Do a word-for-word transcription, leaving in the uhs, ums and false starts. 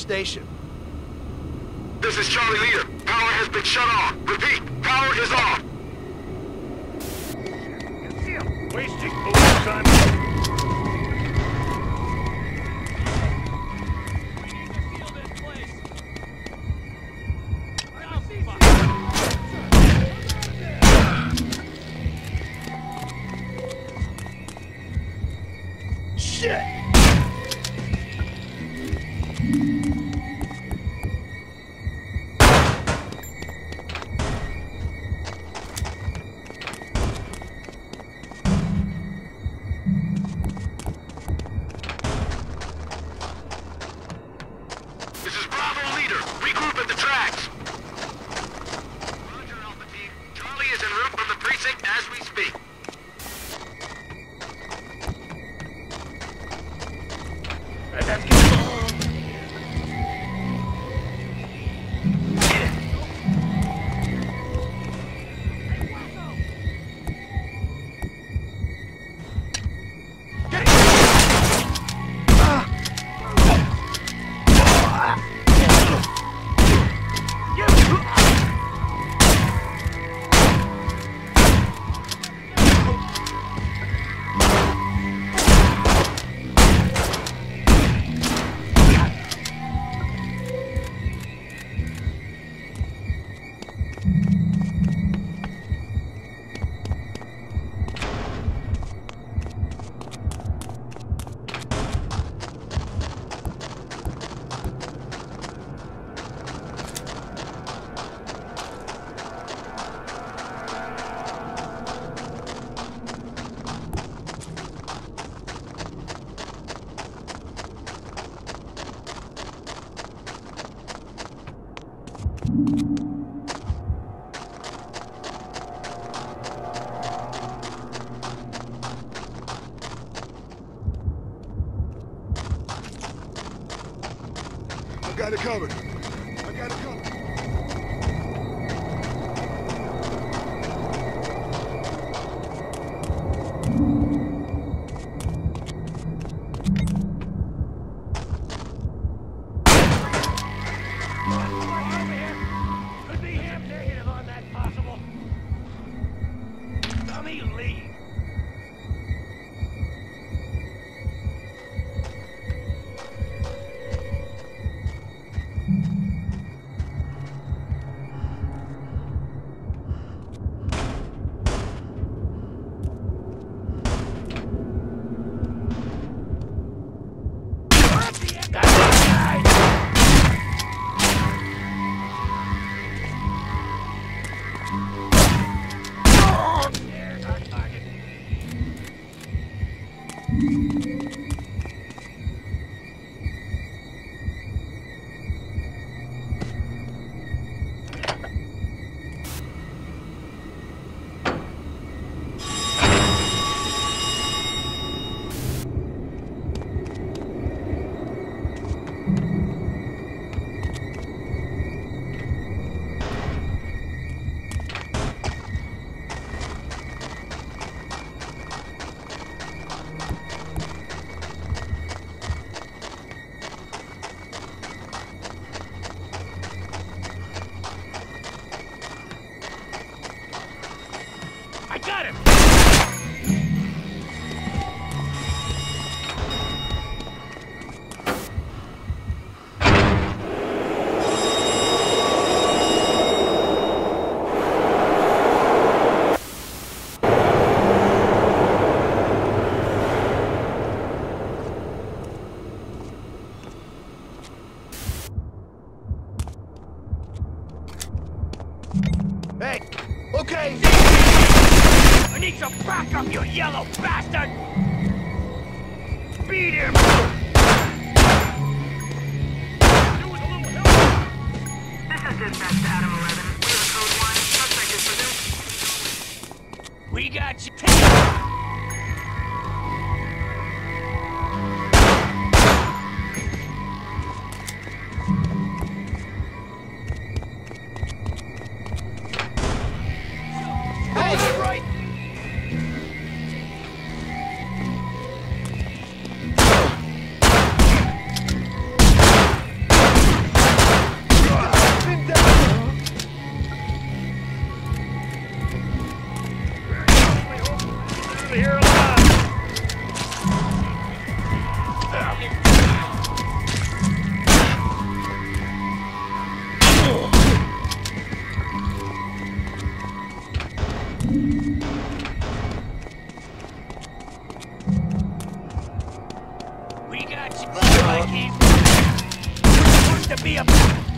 station. This is Charlie Leader. Power has been shut off. Repeat, power is off. Wasting police time. Shit! This is Bravo Leader. Regroup at the tracks. Roger, Alpha Team. Charlie is en route from the precinct as we speak. I got it covered. I got it covered. Could be half negative on that possible. Dummy, leave. I got him! Hey, okay. I need some backup, you yellow bastard! Beat him! This is dispatch to Adam eleven. We have a code one. Suspect is presumed. We got you. Hey, get right. Like he's supposed to be a